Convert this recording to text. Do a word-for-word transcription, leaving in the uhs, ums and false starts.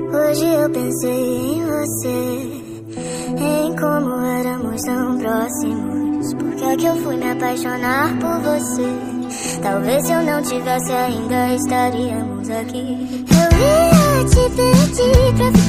Hoje eu pensei em você, em como éramos tão próximos. Por que é que eu fui me apaixonar por você? Talvez se eu não tivesse ainda estaríamos aqui. Eu ia te pedir pra ficar